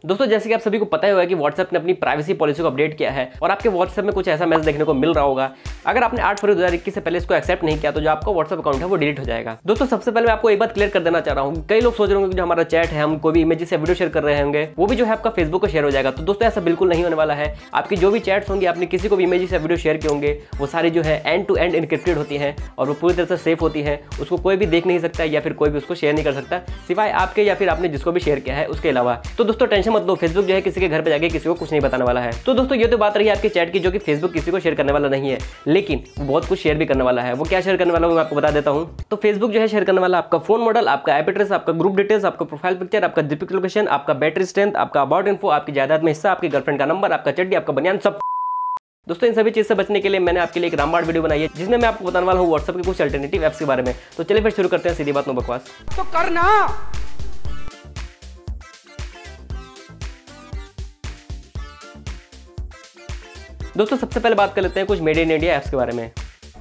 दोस्तों जैसे कि आप सभी को पता ही होगा कि व्हाट्सएप ने अपनी प्राइवेसी पॉलिसी को अपडेट किया है और आपके व्हाट्सएप में कुछ ऐसा मैसेज देखने को मिल रहा होगा। अगर आपने 8 फरवरी 2021 से पहले इसको एक्सेप्ट नहीं किया तो जो आपका व्हाट्सएप अकाउंट है वो डिलीट हो जाएगा। दोस्तों सबसे पहले मैं आपको एक बात क्लियर कर देना चाह रहा हूँ। कई लोग सोच रहे होंगे कि जो हमारा चैट है, हम कोई भी इमेजेस या वीडियो शेयर कर रहे होंगे, वो भी जो है आपका फेसबुक को शेयर हो जाएगा। तो दोस्तों ऐसा बिल्कुल नहीं होने वाला है। आपकी जो भी चैट्स होंगी, आपने किसी को भी इमेजेस या वीडियो शेयर किए होंगे, वो सारी जो है एंड टू एंड इनक्रिप्टेड होती है और वो पूरी तरह से सेफ होती है। उसको कोई भी देख नहीं सकता या फिर कोई भी उसको शेयर नहीं कर सकता, सिवाय आपके या फिर आपने जिसको भी शेयर किया है उसके अलावा। तो दोस्तों टेंशन मत लो, फेसबुक जो है किसी के घर पे जाके किसी को कुछ नहीं बताने वाला है। तो दोस्तों ये तो बात रही आपके चैट की, जो कि फेसबुक किसी को शेयर करने वाला नहीं है, लेकिन वो बहुत कुछ शेयर भी करने वाला है। वो क्या शेयर करने वाला है मैं आपको बता देता हूं। तो फेसबुक जो है शेयर करने वाला आपका फोन मॉडल, आपका ऐप एड्रेस, आपका ग्रुप डिटेल्स, आपका प्रोफाइल पिक्चर, आपका जीपीएस लोकेशन, आपका बैटरी स्ट्रेंथ, आपका अबाउट इन्फो, आपकी जायदाद में हिस्सा, आपकी गर्लफ्रेंड का नंबर, आपका चड्डी, आपका बनियान, सब। दोस्तों इन सभी चीज से बचने के लिए मैंने आपके लिए एक रामबाण वीडियो बनाई है, जिसमें मैं आपको बताने वाला हूँ व्हाट्सएप के कुछ अल्टरनेटिव ऐप्स के बारे में। तो चलिए फिर शुरू करते हैं, सीधी बात नो बकवास। तो करना। दोस्तों सबसे पहले बात कर लेते हैं कुछ मेड इन इंडिया ऐप्स के बारे में।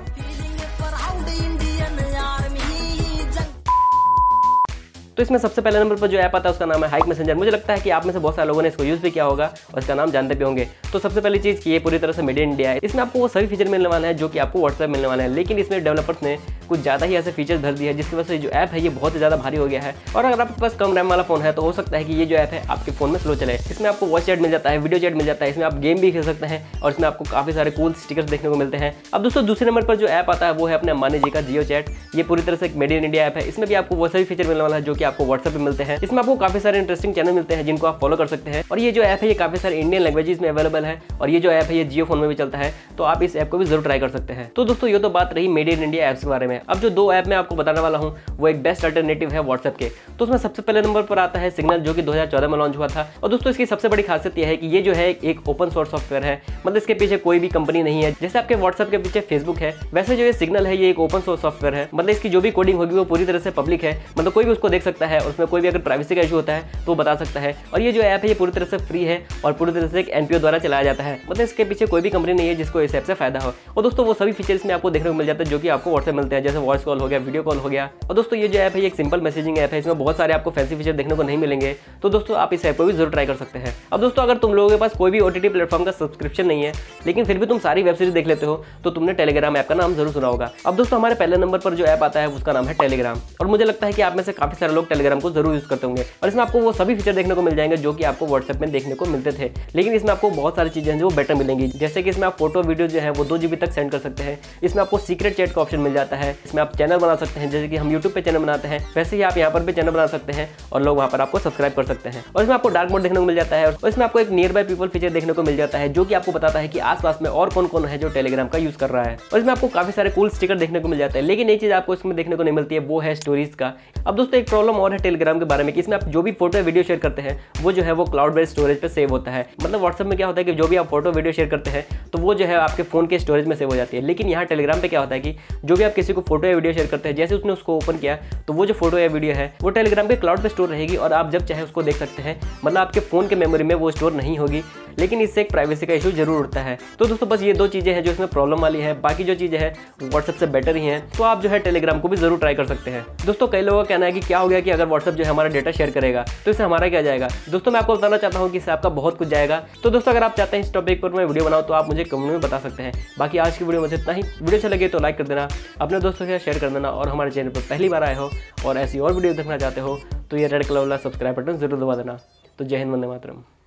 तो इसमें सबसे पहले नंबर पर जो ऐप आता है उसका नाम है हाइक मैसेंजर। मुझे लगता है कि आप में से बहुत सारे लोगों ने इसको यूज भी किया होगा और इसका नाम जानते भी होंगे। तो सबसे पहली चीज़ कि ये पूरी तरह से मेड इन इंडिया है। इसमें आपको वो सभी फीचर मिलने वाले हैं जो कि आपको व्हाट्सएप मिलने वाले हैं, लेकिन इसमें डेवलपर्स ने कुछ ज़्यादा ही ऐसे फीचर्स भर दिए हैं जिसकी वजह से जो ऐप है ये बहुत ज़्यादा भारी हो गया है। और अगर आपके पास कम रैम वाला फोन है तो हो सकता है कि ये जो ऐप है आपके फोन में स्लो चले। इसमें आपको वॉइस चैट मिल जाता है, वीडियो चैट मिल जाता है, इसमें आप गेम भी खेल सकते हैं और इसमें आपको काफ़ी सारे कूल स्टिकर्स देखने को मिलते हैं। अब दोस्तों दूसरे नंबर पर जो ऐप आता है वो है अपने अंबानी जी का जियो चैट। ये पूरी तरह से एक मेड इन इंडिया ऐप है। इसमें भी आपको वो सभी फीचर मिलने वाला है जो कि आपको व्हाट्सएप पे मिलते हैं। इसमें आपको काफी सारे इंटरेस्टिंग चैनल मिलते हैं जिनको आप फॉलो कर सकते हैं। और ये जो ऐप है ये काफी सारे इंडियन लैंग्वेजेस में अवेलेबल है और ये जो ऐप है ये जियो फोन में भी चलता है, तो आप इस ऐप को भी जरूर ट्राई कर सकते हैं। तो दोस्तों ये तो बात रही मेड इन इंडिया ऐप्स के बारे में। अब जो दो ऐप मैं आपको बताने वाला हूँ वो एक बेस्ट अल्टरनेटिव है व्हाट्सएप के। तो उसमें सबसे पहले नंबर पर आता है सिग्नल, जो कि 2014 में लॉन्च हुआ था। और दोस्तों इसकी सबसे बड़ी खासियत यह है कि ये जो है एक ओपन सोर्स सॉफ्टवेयर है, मतलब इसके पीछे कोई भी कंपनी नहीं है। जैसे आपके व्हाट्सएप के पीछे फेसबुक है, वैसे जो ये सिग्नल है ये एक ओपन सोर्स सॉफ्टवेयर है। मतलब इसकी जो भी कोडिंग होगी वो पूरी तरह से पब्लिक है, मतलब कोई भी उसको देख सकता है और उसमें कोई भी अगर प्राइवेसी का इशू होता है तो बता सकता है। और ये जो ऐप है ये पूरी तरह से फ्री है और पूरी तरह से एक एनपीओ द्वारा चलाया जाता है, मतलब इसके पीछे कोई भी कंपनी नहीं है जिसको इस ऐप से फायदा हो। और दोस्तों वो सभी फीचर्स में आपको देखने को मिल जाते हैं जो कि आपको व्हाट्सएप मिलते हैं, जैसे वॉइस कॉल हो गया, वीडियो कॉल हो गया। और दोस्तों ये जो ऐप है ये एक सिंपल मैसेजिंग ऐप है, इसमें बहुत सारे आपको फैंसी फीचर देखने को नहीं मिलेंगे। तो दोस्तों आप इस ऐप को भी जरूर ट्राई कर सकते हैं। अब दोस्तों अगर तुम लोगों के पास कोई भी ओटीटी प्लेटफॉर्म का सब्सक्रिप्शन नहीं है, लेकिन फिर भी तुम सारी वेब सीरीज देख लेते हो, तो तुमने टेलीग्राम ऐप का नाम जरूर सुना होगा। अब दोस्तों हमारे पहले नंबर पर जो ऐप आता है उसका नाम है टेलीग्राम। और मुझे लगता है कि आप में से काफी सारे लोग टेलीग्राम को जरूर यूज करते होंगे और इसमें आपको वो सभी फीचर देखने को मिल जाएंगे जो कि आपको व्हाट्सएप में देखने को मिलते थे, लेकिन इसमें आपको बहुत सारी चीजें जो बेटर मिलेंगी। जैसे कि इसमें आप फोटो वीडियो जो है वो 2 GB तक सेंड कर सकते हैं। इसमें आपको सीक्रेट चैट का ऑप्शन मिल जाता है। इसमें आप चैनल बना सकते हैं, जैसे कि हम यूट्यूब पे चैनल बनाते हैं वैसे ही आप यहाँ पर भी चैनल बना सकते हैं और लोग वहाँ पर आपको सब्सक्राइब कर सकते हैं। और इसमें आपको डार्क मोड देखने को मिल जाता है और इसमें आपको एक नियर बाय पीपल फीचर देखने को मिल जाता है जो कि आपको बताता है कि आसपास में और कौन कौन है जो टेलीग्राम का यूज कर रहा है। और इसमें आपको काफी सारे कूल स्टिकर देखने को मिल जाते हैं, लेकिन एक चीज आपको इसमें देखने को नहीं मिलती है, वो है स्टोरीज का। अब दोस्तों एक प्रॉब्लम और है टेलीग्राम के बारे में कि इसमें आप जो भी फोटो या वीडियो शेयर करते हैं वो जो है वो क्लाउड बेस्ड स्टोरेज पे सेव होता है। मतलब व्हाट्सएप में क्या होता है कि जो भी आप फोटो वीडियो शेयर करते हैं तो वो जो है आपके फोन के स्टोरेज में सेव हो जाती है, लेकिन यहाँ टेलीग्राम पे क्या होता है कि जो भी आप किसी को फोटो या वीडियो शेयर करते हैं, जैसे उसने उसको ओपन किया तो वो जो फोटो या वीडियो है वो टेलीग्राम के क्लाउड पे स्टोर रहेगी और आप जब चाहे उसको देख सकते हैं। मतलब आपके फोन के मेमोरी में वो स्टोर नहीं होगी, लेकिन इससे एक प्राइवेसी का इशू जरूर उठता है। तो दोस्तों बस ये 2 चीजें हैं जो इसमें प्रॉब्लम वाली है, बाकी जो चीजें हैं व्हाट्सएप से बेटर ही हैं। तो आप जो है टेलीग्राम को भी जरूर ट्राई कर सकते हैं। दोस्तों कई लोगों का कहना है कि क्या हो गया कि अगर व्हाट्सएप जो है हमारा डेटा शेयर करेगा तो इससे हमारा क्या जाएगा। दोस्तों मैं आपको बताना चाहता हूँ कि इससे आपका बहुत कुछ जाएगा। तो दोस्तों अगर आप चाहते हैं इस टॉपिक पर मैं वीडियो बनाऊँ तो आप मुझे कमेंट में बता सकते हैं। बाकी आज की वीडियो में इतना ही। वीडियो अच्छा लगे तो लाइक कर देना, अपने दोस्तों के साथ शेयर कर देना और हमारे चैनल पर पहली बार आए हो और ऐसी और वीडियो देखना चाहते हो तो ये रेड कलर वाला सब्सक्राइब बटन जरूर दबा देना। तो जय हिंद, वंदे मातरम।